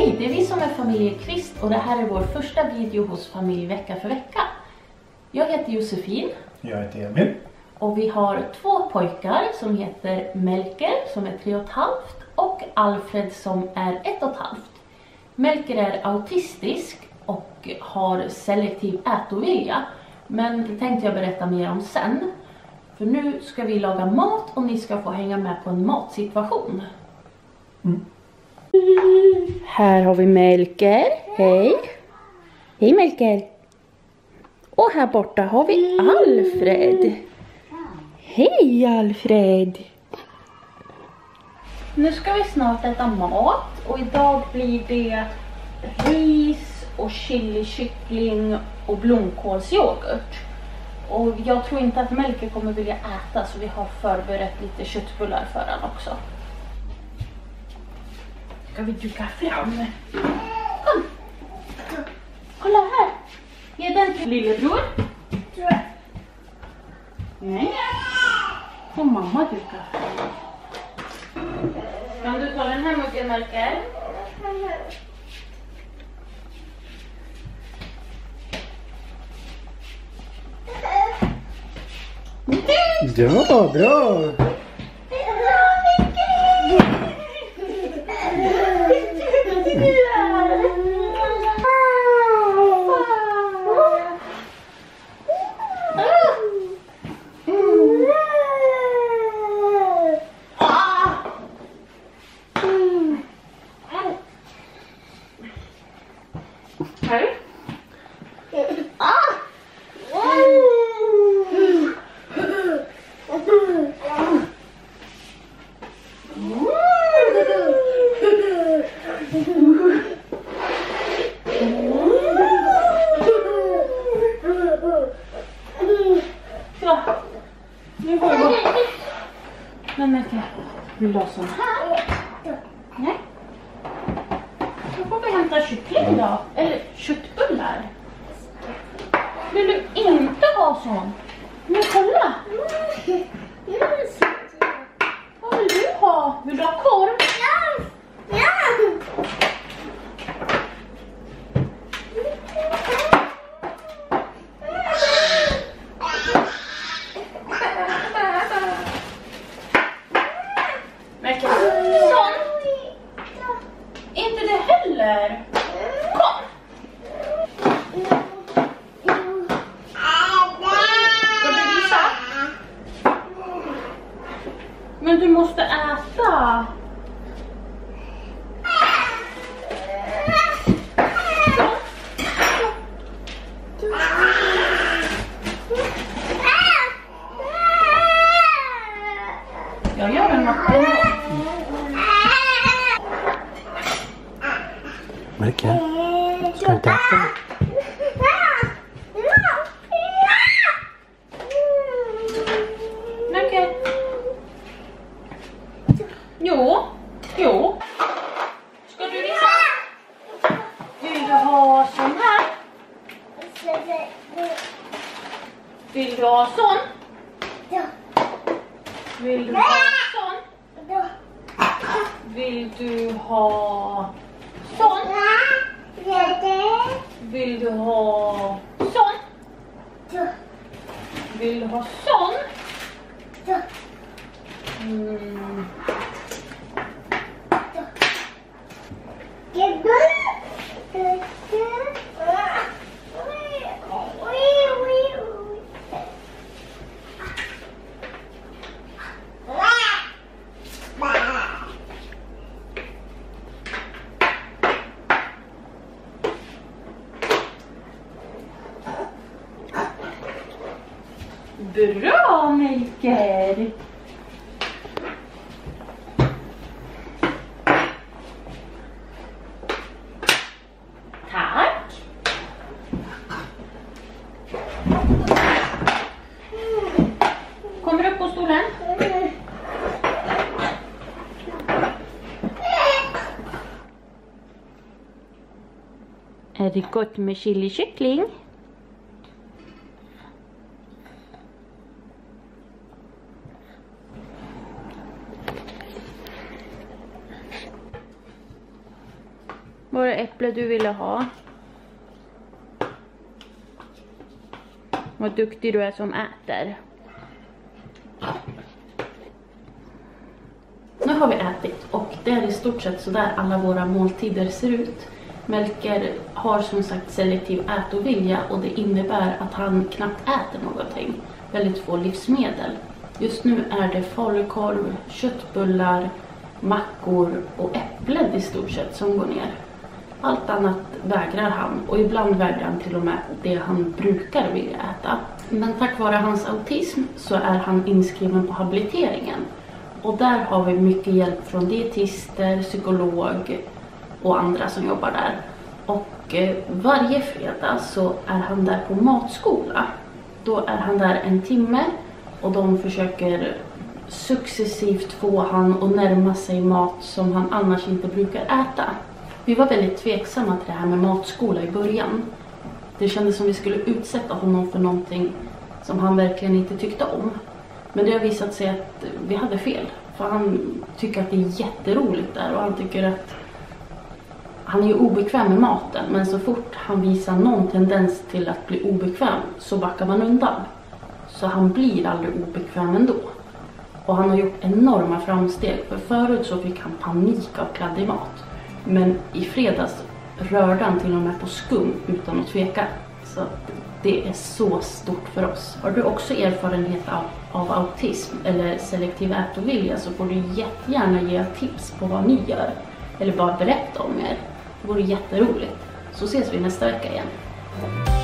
Hej, det är vi som är familjen Kvist och det här är vår första video hos Familj vecka för vecka. Jag heter Josefin. Jag heter Emil. Och vi har 2 pojkar som heter Melker som är 3,5 och Alfred som är 1,5. Melker är autistisk och har selektiv ätovilja. Men det tänkte jag berätta mer om sen. För nu ska vi laga mat och ni ska få hänga med på en matsituation. Här har vi Melker. Hej. Hej Melker. Och här borta har vi Alfred. Hej Alfred. Nu ska vi snart äta mat. Och idag blir det ris och chilikyckling och blomkålsyoghurt. Och jag tror inte att Melker kommer vilja äta, så vi har förberett lite köttbullar för han också. Ska vi duka fram? Kom! Kolla här! Ge den till lillebror. Nej. Får mamma duka fram. Kan du ta den här muggen, Melker? Ja, bra! Men Melker, vill du ha sån här? Nej. Då får vi hämta kyckling då. Eller köttbullar. Vill du inte ha sån? Men kolla. Vad vill du ha? Vill du ha korv? Ja. Melker, sån. Inte det heller. Kom. Ska du visa? Men du måste äta. Jag gör en macka. Melker, ska du inte äta? Melker. Jo. Ska du visa? Vill du ha sån här? Vill du ha sån? Vill du ha sån? Vill du ha sån? Vill du ha sån? Vill du ha sån? Bra, Melker! Tack! Kommer upp på stolen? Är det gott med chilikyckling? Var det äpple du ville ha? Vad duktig du är som äter. Nu har vi ätit och det är i stort sett så där alla våra måltider ser ut. Melker har som sagt selektiv ätovilja och det innebär att han knappt äter någonting. Väldigt få livsmedel. Just nu är det falukorv, köttbullar, mackor och äpplen i stort sett som går ner. Allt annat vägrar han och ibland vägrar han till och med det han brukar vilja äta. Men tack vare hans autism så är han inskriven på habiliteringen. Och där har vi mycket hjälp från dietister, psykolog och andra som jobbar där. Och varje fredag så är han där på matskola. Då är han där en timme och de försöker successivt få han att närma sig mat som han annars inte brukar äta. Vi var väldigt tveksamma till det här med matskola i början. Det kändes som vi skulle utsätta honom för någonting som han verkligen inte tyckte om. Men det har visat sig att vi hade fel. För han tycker att det är jätteroligt där och han tycker att han är ju obekväm med maten. Men så fort han visar någon tendens till att bli obekväm så backar man undan. Så han blir aldrig obekväm ändå. Och han har gjort enorma framsteg. För förut så fick han panik av kladdig mat. Men i fredags rörde han till och med på skum utan att tveka. Så det är så stort för oss. Har du också erfarenhet av autism eller selektiv ätovilja så får du jättegärna ge tips på vad ni gör. Eller bara berätta om er. Det vore jätteroligt. Så ses vi nästa vecka igen.